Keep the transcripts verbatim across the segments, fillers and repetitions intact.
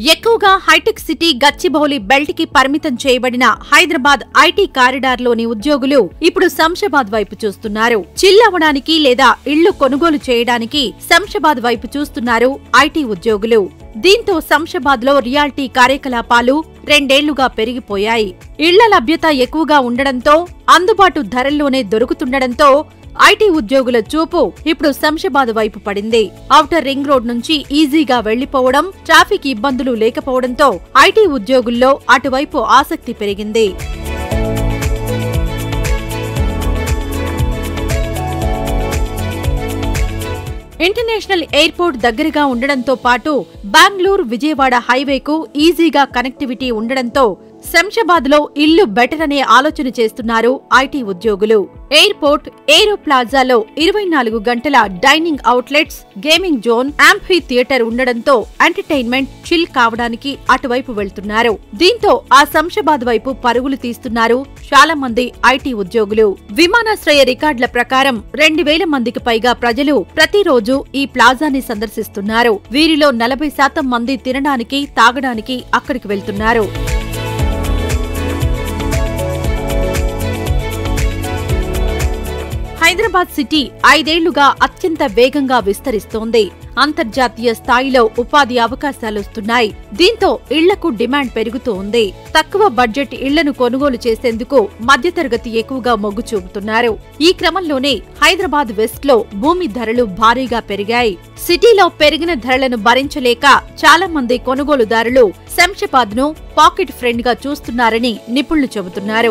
ఎక్కువగా hitech city Gachibowli belt కి పరిమితం చేయబడిన హైదరాబాద్ ఐటీ కారిడార్ లోని ఉద్యోగులు ఇప్పుడు శంషాబాద్ వైపు చూస్తున్నారు. చిల్లవడానికి లేదా ఇళ్లు కొనుగోలు చేయడానికి శంషాబాద్ వైపు చూస్తున్నారు ఐటీ ఉద్యోగులు. దీంతో శంషాబాద్ లో రియాల్టీ కార్యకలాపాలు రెండేళ్లుగా పెరిగిపోయాయి. ఇళ్ల లభ్యత ఎక్కువగా ఉండడంతో, అందుబాటు ధరల్లోనే దొరుకుతుండడంతో ఐటీ ఉద్యోగుల చూపు ఇప్పుడు శంషాబాద్ వైపు పడింది. ఔటర్ రింగ్ రోడ్ నుంచి ఈజీగా వెళ్లిపోవడం, ట్రాఫిక్ ఇబ్బందులు లేకపోవడంతో ఐటీ ఉద్యోగుల్లో అటువైపు ఆసక్తి పెరిగింది. ఇంటర్నేషనల్ ఎయిర్పోర్ట్ దగ్గరగా ఉండడంతో పాటు బెంగళూరు విజయవాడ హైవేకు ఈజీగా కనెక్టివిటీ ఉండడంతో శంషాబాద్ లో ఇల్లు బెటర్ అనే ఆలోచన చేస్తున్నారు ఐటీ ఉద్యోగులు. ఎయిర్పోర్ట్, ఏరో ప్లాజాలో ఇరవై నాలుగు గంటల dining outlets, gaming zone, amphitheatre ఉండడంతో ఎంటర్టైన్మెంట్, చిల్ కావడానికి అటువైపు వెళ్తున్నారు. దీంతో ఆ శంషాబాద్ వైపు పరుగులు తీస్తున్నారు చాలా మంది ఐటీ ఉద్యోగులు. విమానాశ్రయ రికార్డుల ప్రకారం రెండు వేల మందికి పైగా ప్రజలు ప్రతిరోజు ఈ ప్లాజాని సందర్శిస్తున్నారు. వీరిలో నలభై శాతం మంది తినడానికి, తాగడానికి అక్కడికి వెళ్తున్నారు. హైదరాబాద్ సిటీ ఐదేళ్లుగా అత్యంత వేగంగా విస్తరిస్తోంది. అంతర్జాతీయ స్థాయిలో ఉపాధి అవకాశాలొస్తున్నాయి. దీంతో ఇళ్లకు డిమాండ్ పెరుగుతూ ఉంది. తక్కువ బడ్జెట్ ఇళ్లను కొనుగోలు చేసేందుకు మధ్యతరగతి ఎక్కువగా మొగ్గు చూపుతున్నారు. ఈ క్రమంలోనే హైదరాబాద్ వెస్ట్ లో భూమి ధరలు భారీగా పెరిగాయి. సిటీలో పెరిగిన ధరలను భరించలేక చాలా మంది కొనుగోలుదారులు శంషాబాద్ ను పాకెట్ ఫ్రెండ్ గా చూస్తున్నారని నిపుణులు చెబుతున్నారు.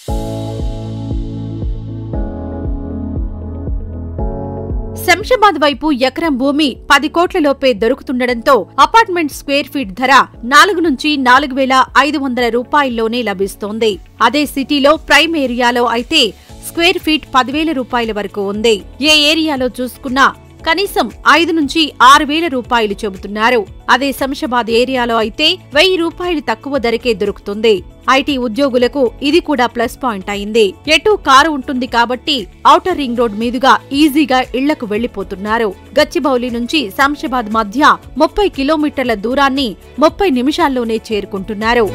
శంషాబాద్ వైపు ఎకరం భూమి పది కోట్లలోపే దొరుకుతుండడంతో అపార్ట్మెంట్ స్క్వేర్ ఫీట్ ధర నాలుగు నుంచి నాలుగు వేల ఐదు వందల రూపాయల్లోనే లభిస్తోంది. అదే సిటీలో ప్రైమ్ ఏరియాలో అయితే స్క్వేర్ ఫీట్ పదివేల రూపాయల వరకు ఉంది. ఏ ఏరియాలో చూసుకున్నా కనీసం ఐదు నుంచి ఆరు వేల రూపాయలు చెబుతున్నారు. అదే శంషాబాద్ ఏరియాలో అయితే వెయ్యి రూపాయలు తక్కువ ధరకే దొరుకుతుంది. ఐటీ ఉద్యోగులకు ఇది కూడా ప్లస్ పాయింట్ అయింది. ఎటూ కారు ఉంటుంది కాబట్టి ఔటర్ రింగ్ రోడ్ మీదుగా ఈజీగా ఇళ్లకు వెళ్లిపోతున్నారు. గచ్చిబౌలి నుంచి శంషాబాద్ మధ్య ముప్పై కిలోమీటర్ల దూరాన్ని ముప్పై నిమిషాల్లోనే చేరుకుంటున్నారు.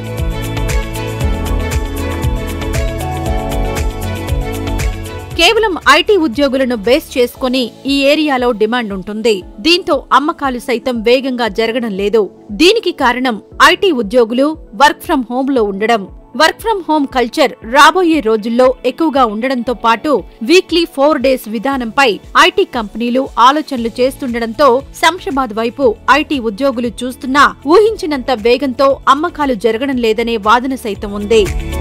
కేవలం ఐటీ ఉద్యోగులను బేస్ చేసుకుని ఈ ఏరియాలో డిమాండ్ ఉంటుంది. దీంతో అమ్మకాలు సైతం వేగంగా జరగడం లేదు. దీనికి కారణం ఐటీ ఉద్యోగులు వర్క్ ఫ్రం హోమ్ లో ఉండడం. వర్క్ ఫ్రం హోమ్ కల్చర్ రాబోయే రోజుల్లో ఎక్కువగా ఉండడంతో పాటు వీక్లీ ఫోర్ డేస్ విధానంపై ఐటీ కంపెనీలు ఆలోచనలు చేస్తుండడంతో శంషాబాద్ వైపు ఐటీ ఉద్యోగులు చూస్తున్నా ఊహించినంత వేగంతో అమ్మకాలు జరగడం లేదనే వాదన సైతం ఉంది.